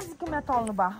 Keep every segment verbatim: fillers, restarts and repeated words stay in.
quase que eu me atolo no barro.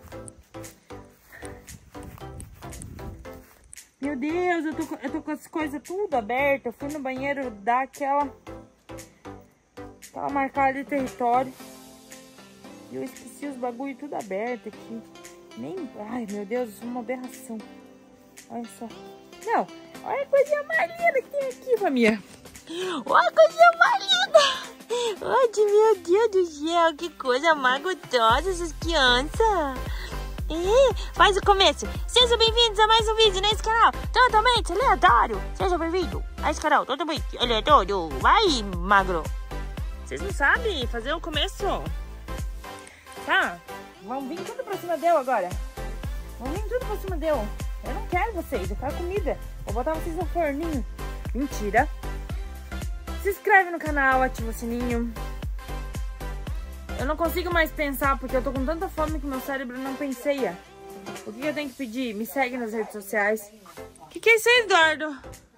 Meu Deus, eu tô, com- eu tô com as coisas tudo abertas. Eu fui no banheiro dar aquela... Aquela marcada de território. E eu esqueci os bagulho tudo aberto aqui. Nem... Ai, meu Deus, isso é uma aberração. Olha só. Não, olha a coisinha mais linda que tem aqui, família. Olha a coisinha mais linda. Ai, meu Deus do céu, que coisa mais gostosa essas crianças. É, faz o começo. Sejam bem-vindos a mais um vídeo nesse canal totalmente aleatório. Seja bem-vindo a esse canal totalmente aleatório. Vai, magro. Vocês não sabem fazer o começo. Tá? Vão vir tudo pra cima dele agora. Vão vir tudo pra cima dele. Eu não quero vocês, eu quero comida. Vou botar vocês no forninho. Mentira. Se inscreve no canal, ativa o sininho. Eu não consigo mais pensar porque eu tô com tanta fome que meu cérebro não penseia. O que eu tenho que pedir? Me segue nas redes sociais. O que, que é isso aí, Eduardo?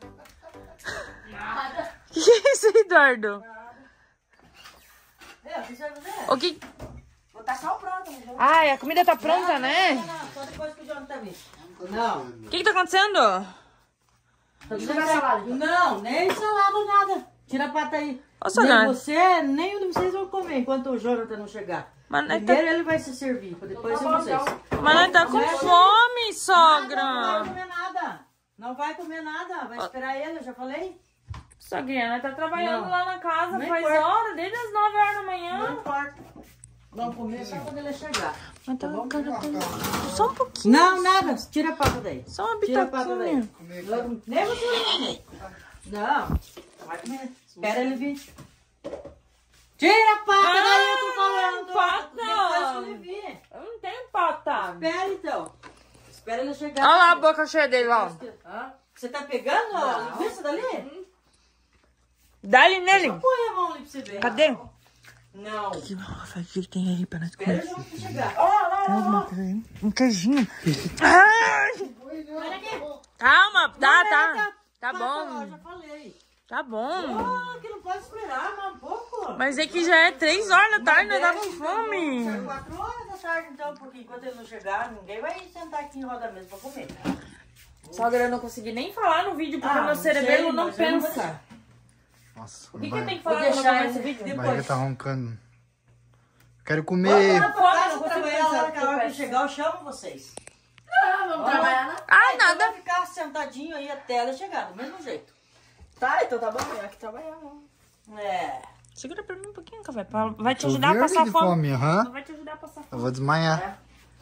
Nada. O que, que é isso aí, Eduardo? Nada. Meu, o que você vai fazer? O que... Vou tacar o pronto. Né? Ai, a comida tá pronta, não, né? Não, não, só depois que o João tá vindo. Não. O que que tá acontecendo? Tá salada, então. Não, nem salada, nada. Tira a pata aí. Ô, nem você, nem um de vocês vão comer enquanto o Jonathan não chegar. Mas nós Primeiro tá... ele vai se servir, pra depois ser vocês. Mas nós tá com fome, sogra. Nada, não vai comer nada. Não vai comer nada. Vai esperar ele, eu já falei. Sogrinha, nós tá trabalhando Não. lá na casa Não faz importa. hora, desde as nove horas da Não manhã. importa. Vamos comer só quando ele chegar. Mas tá Tá bom? cara, tá... Só um pouquinho. Não, nada. Tira a pata daí. Só uma Tira a pata daí. bitaquinha. Logo- Nem você vai comer. Não. Vai comer. Espera ele vir. Tira a pata Ah, daí, eu tô falando. pata. Depois que ele vir. Eu não tenho pata. Espera então. Espera ele chegar. Olha lá a boca cheia dele, ó. Hã? Você tá pegando a linguiça dali? Dá-lhe nele. Só põe a mão ali pra você ver. Cadê? Não. O que, que, que tem aí pra nós Espera comer? o João chegar. Ó, ó, Tem ó, alguma ó. coisa aí? Um queijinho. Ai! Olha aqui. Calma, tá, Não, tá. tá. Tá Pata lá, bom. já falei. Tá bom. Ah, que não pode esperar, mas um pouco. Mas é que já é três horas da tarde, nós tá com fome. São quatro horas da tarde, então, porque enquanto ele não chegar, ninguém vai sentar aqui em roda mesa pra comer. Sogra, eu não consegui nem falar no vídeo porque Ah, meu não cerebelo sei, não mas eu não vou pensa. deixar. Nossa, O que, que vai- eu tenho que Vou falar quando eu deixar começo o ele vídeo? a depois. barriga tá roncando. Quero Vamos comer. lá pra Fome, casa não consigo trabalhar, pensar a hora o que que a hora eu que peço. chegar, eu chamo vocês. Ah, vamos trabalhar, né? Ah, Então nada. vai ficar sentadinho aí até ela chegar, do mesmo jeito. Tá, então tá bom, melhor que trabalhar, não. É. Segura pra mim um pouquinho, café. pra- Vai te Tô ajudar a verde passar de fome. fome, aham. Vai te ajudar a passar Eu fome. vou desmaiar.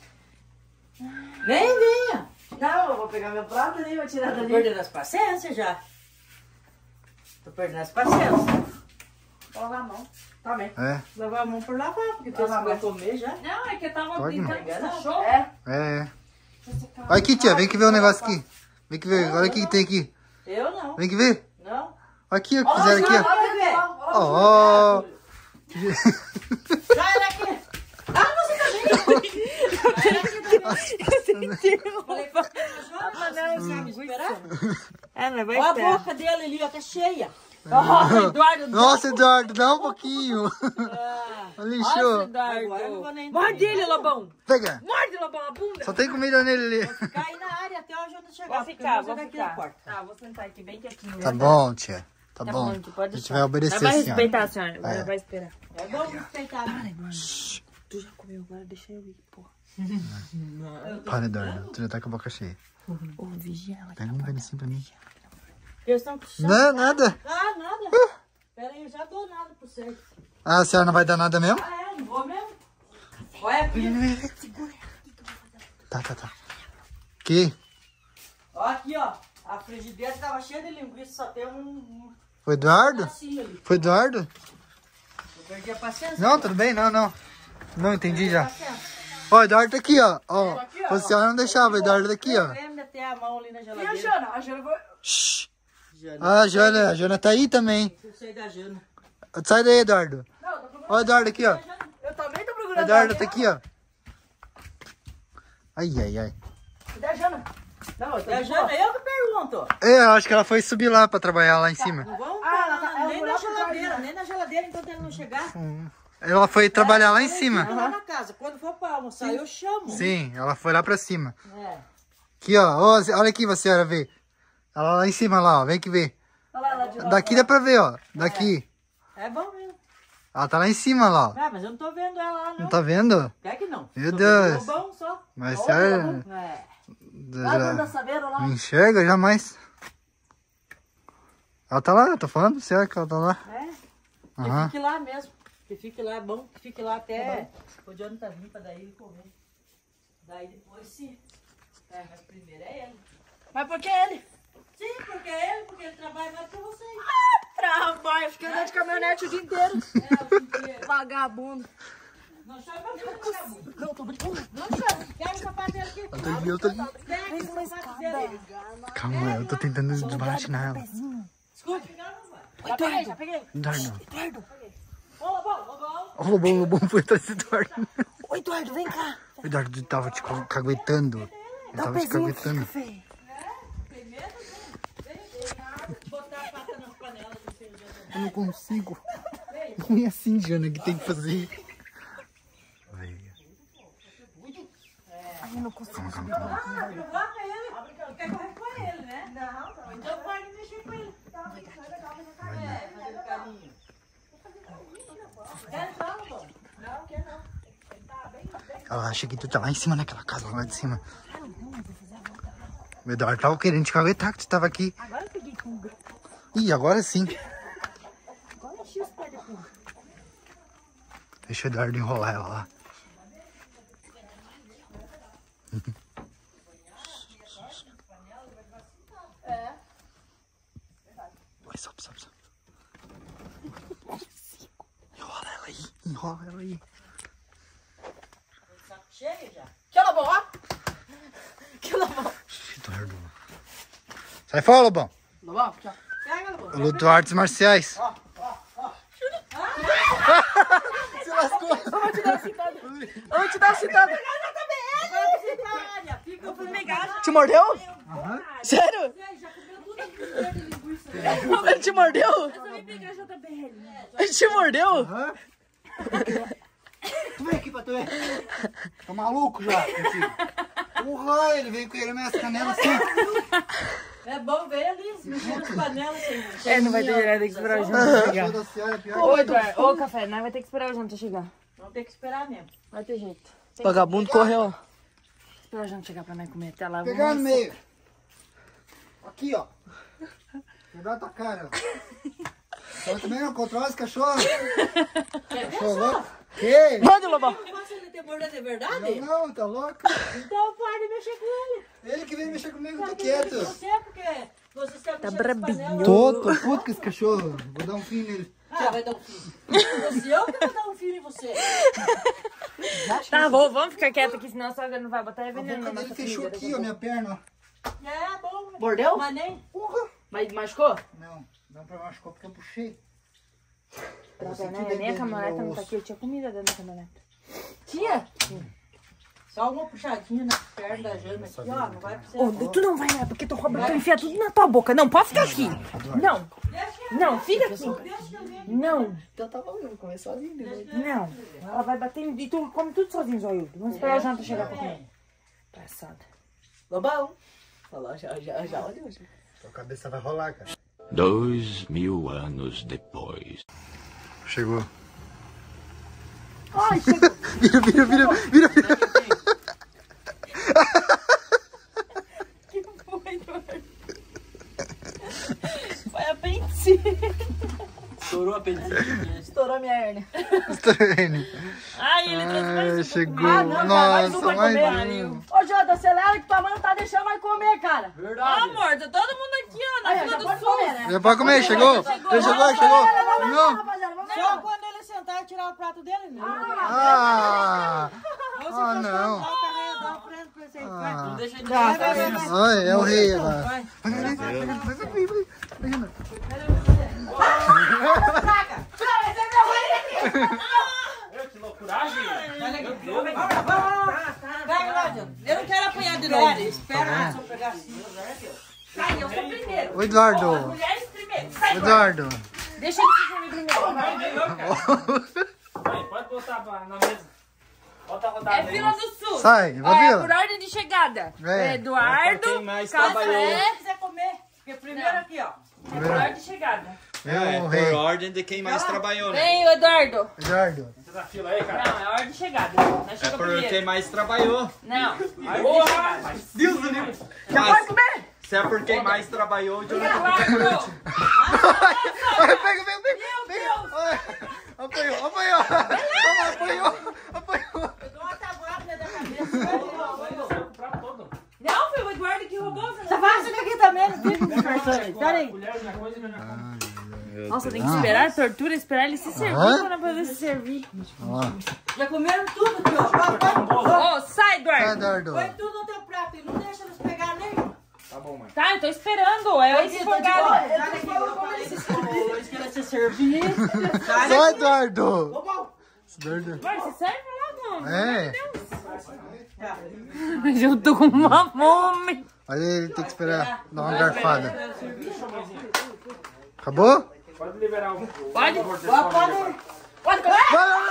Vem, venha. Não, eu vou pegar meu prato ali, vou tirar Tô dali. perdendo as paciências já. Tô perdendo as paciências. Vou lavar a mão. Tá bem. É, Lavar a mão por lavar, porque tu Lavar a vai mão. comer já. Não, é que eu tava Pode, brincando com os cachorros. É. é, é. Olha aqui, tia, vem que ver o negócio aqui. Vem que ver, olha o que que tem aqui. Eu não. Vem que ver. Não. Olha aqui, o que fizeram aqui, ó. Olha, bebê. Ó, ó. Sai daqui. Ah, você também. Sai daqui também. Falei pra você, Ah, mas não, você sabe esperar? É, não vai Olha a esperar. boca dele ali, ó, tá cheia. Oh, Eduardo, Nossa, Eduardo, dá um pouquinho. Ah, Lixou. Nossa, agora eu não Eduardo. vou nem... Morde ele, Lobão. Pega. Morde, Lobão, a bunda. Só tem comida nele ali. Ficar aí na área até o Jonathan chegar. Vou porque ficar, eu vou sair daqui ficar. da porta. Tá, vou sentar aqui bem quietinho. Tá bom, tia. Tá Tá bom. bom, tu pode A gente deixar. vai obedecer, Vai senhora. respeitar a senhora, agora É. vai esperar. É bom respeitar. Tu já comeu, agora deixa eu ir, porra. Para, Eduardo. Tu já tá com a boca cheia. Ô, vigia ela. Pega um pedacinho pra mim. Eles estão puxando. Não, nada. Ah, nada. Pera aí, eu já dou nada pra vocês. Ah, a senhora não vai dar nada mesmo? Ah, é? Não vou mesmo? Olha aqui. Tá, tá, tá. Que? Ó aqui, ó. A frigideira tava cheia de linguiça, só tem um, um Foi Eduardo? pedacinho ali. Foi Eduardo? Eu perdi a paciência. Não, tudo bem, não, não. Não, entendi já. Paciência. Ó, o Eduardo tá aqui, ó. Ó, aqui, ó. a senhora não deixava, o Eduardo tá aqui, ó. Eu lembro de ter a mão ali na E a geladeira. Jana? A Jana vai... Shhh. Jana. Ah, a Jana, a Jana tá aí também. Eu sei da Jana. Sai daí, Eduardo. Não, eu tô procurando. Ó, o Eduardo aqui, ó. Eu também tô O procurando. Eduardo a tá aqui, ó. Ai, ai, ai. Cadê a Jana? Não, eu tô É a Jana, eu que pergunto. É, eu acho que ela foi subir lá pra trabalhar lá em cima. Não vamos Ah, ela parar tá- ela nem foi na lá pro geladeira, quarto. nem na geladeira enquanto ele não chegar. Hum. Ela foi trabalhar lá em cima. Lá na casa. Quando for pra almoçar, eu chamo. Sim, ela foi lá pra cima. É. Aqui, ó. Ó, olha aqui pra senhora ver. Ela lá em cima, lá, ó. Vem que vê. Olha lá, ela de Daqui dá pra ver, ó. Daqui. É bom mesmo. Ela tá lá em cima, lá, ó. Ah, mas eu não tô vendo ela lá, não. Não tá vendo? Quer que não? Meu Tô Deus. vendo o Lobão só. Mas Ó, sério? Lobão. É. Lá dentro da Já... saveira lá. Não enxerga jamais. Ela tá lá, eu tô falando sério que ela tá lá. É. Que Aham. fique lá mesmo. Que fique lá, é bom que fique lá até o Johnny tá vindo pra daí ele comer. Daí depois sim. É, mas primeiro é ele. Mas por que ele? Sim, porque é ele, porque ele trabalha mais pra vocês. Trabalho, eu fiquei andando de caminhonete o dia inteiro. É, o dia inteiro. Vagabundo. Não chama pra mim, vagabundo. Não, tô brincando. Não chama. Quer o sapato dele aqui? Eu tô ali, eu tô ali. Pega o sapato dele. Calma, eu tô tentando desbaratinar ela. Desculpa. Já peguei, já peguei. Eduardo. Eduardo. Ô, Lobão, Lobão. O Lobão, o Lobão foi atrás do Eduardo. Ô, Eduardo, vem cá. O Eduardo tava te ca- caguetando. Ele Dá um tava te pezinho aqui, caguetando. café. Tem medo, né? Vem, vem. Botar a pata nas panelas do feijão. Eu não consigo. Não é assim, Jana, que tem que fazer. Vai. Ai, eu não consigo. Calma, calma, calma. Ah, provoca ele. Quer correr com ele, né? Não, não. Então pode mexer com ele. É, fazer carinho. Quer não, Lobão? Não, quer não. Ela acha que tu tá lá em cima naquela casa, lá de cima. O Eduardo tava querendo te caguetar que tu tava aqui. Agora eu peguei pulga. Ih, agora sim. Agora eu enchi os pés de pulga. Deixa o Eduardo enrolar ela lá. Vai, sobe, sobe, sobe. Enrola ela aí, enrola ela aí. Saco cheio já. Que ela boa. Que ela boa. Eduardo. Sai fora, Lobão. Lobão, tchau. Pega, Lobão. Eu luto artes marciais. Se lascou. Eu vou te dar uma citada. Eu vou te dar uma citada. Fica formigado. Te mordeu? Aham. Sério? Já comeu tudo aquilo de linguiça. Ele te mordeu? Eu vim pegar J B L. Ele te mordeu? Aham. Tu vem aqui pra tu ver. Tá maluco já contigo. Porra, ele veio com ele minhas canelas assim. É bom ver ali, mexendo nas panelas. Sem... É, não vai ter jeito, vai ter que esperar o Jonathan chegar. Toda senhora é pior. Ô, Eduardo, ô, café, nós vai ter que esperar o Jonathan chegar. Vamos ter que esperar mesmo. Vai ter jeito. Tem Vagabundo correu. que esperar o Jonathan chegar pra nós comer até lá. Pegar no vamos- meio. Aqui, ó. Pegar a tua cara, ó. Ela também não controla esse cachorro. Cachorro louco. Que? Manda, Lobão. Eu posso ele ter mordido de verdade? Não, não, tá louco? Então pode mexer com ele. Ele que veio mexer comigo, eu tô quieto. Você, porque você está Tá mexendo nas brabinho. panelas. Tô, tô puto com esse cachorro. Vou dar um fim nele. Ah, vai dar um filho. Você, eu que vou dar um filho em você. Tá bom, vamos ficar quieto aqui, senão a sogra não vai botar A veneno boca na dele nossa fechou comida. aqui, ó, minha perna, ó. É bom. Mordeu? Mas nem... Porra. Mas machucou? Não, não pra machucar porque eu puxei. Não, Você né? tudo é Nem a dentro do caminhonete meu não tá osso. aqui, eu tinha comida dentro da caminhonete. Tinha? Só uma puxadinha na perna da Jana aqui, ó. Não vai precisar. Ô, tu não vai lá, porque tu rouba, tu enfia tudo na tua boca. Não, pode ficar aqui. Não, não, fica aqui. Não, Então tá bom, eu vou comer sozinho. Né? não. Ela vai bater em... E tu come tudo sozinho, Zóildo. Vamos esperar o Jonathan chegar pra comer. Passada. Lobão. Falou, já, já, já olhou. Já. Tua cabeça vai rolar, cara. Dois mil anos depois. Chegou. Ai, chegou. Vira, vira, vira, vira, vira. Que foi, Eduardo? Foi a pente. Estourou a pedrinha. Estourou a minha hérnia. Estranho. Ai, ele trouxe mais Ai, um chegou. pra comer. não, cara, mais um Nossa, pra mais comer. um. Ô, Jota, acelera que tua mãe não tá deixando nós comer, cara. Ó, amor, tá todo mundo aqui, ó, na Aí, ó, fila já do pode sul. comer, né? Já pode comer, chegou? Ele chegou, chegou. Não. Rapaziada, vamos Só lá. quando ele sentar e tirar o prato dele, né? Ah, ah não. Dá o prêmio pra você aí. Vai. Ah. Deixa ele Vai, vai, vai, vai. Ai, é o rei agora. Vai. Vai, vai, vai, vai, vai, vai, vai, vai, Jana. Vai, Cláudia. Eu não quero apanhar de novo. Espera, só pegar assim. Sai, eu sou primeiro. Ô, Eduardo. Mulheres primeiro. Sai, Eduardo. deixa ele se servir primeiro. Vai, pode botar pra- na mesa. Bota a rodada É aí. fila do sul. Sai, vai, Ó, é Vila. por ordem de chegada. É. Eduardo, Quem mais Café. trabalhou. Se quiser comer, porque primeiro aqui, ó. É por ordem de chegada. É, Eu, por rei. ordem de quem mais trabalhou, né? Vem, Eduardo. Eduardo. Entra na fila aí, cara. Não, é ordem de chegada. Nós É chegamos por primeiro. quem mais trabalhou. Não, ordem de Porra! chegada. Deus do livro. Já pode comer? Se é por quem mais trabalhou, o Jonathan. Eduardo. Vai, pega, pega, pega. Pega. Olha. Apanhou, apanhou. Apanhou, apanhou. Eu dou uma tabuada na cabeça. O prato todo. Não, foi o Eduardo que roubou. Você Você não faz isso aqui também, não fica disfarçando. Pera aí. Colher, minha coisa, minha coisa. Nossa, tem que esperar a tortura, esperar ele se servir Aham. pra poder se servir. Ó, Já comeram tudo aqui, ó. Ô, sai, tá, Eduardo. Eduardo. Põe tudo no teu prato e não deixa eles pegar nenhum. Tá bom, mãe. Tá, eu tô esperando. É esse fogado. Olha aqui, como eles se serviram. Eles querem se servir. Só, Eduardo. Vamos. Eduardo. Vai, você serve logo. É. Mas eu tô com uma fome. Olha ele, tem que esperar dar uma garfada. Acabou? Pode liberar o. Pode? Pode. Pode comer?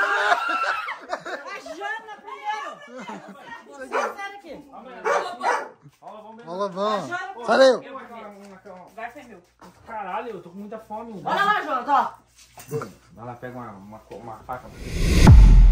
A Jana primeiro. Você sai daqui. Olha, vamos. Valeu. Vai, foi meu. Caralho, eu tô com muita fome. Olha lá, Jana, ó. Vai lá, pega uma, uma, uma faca.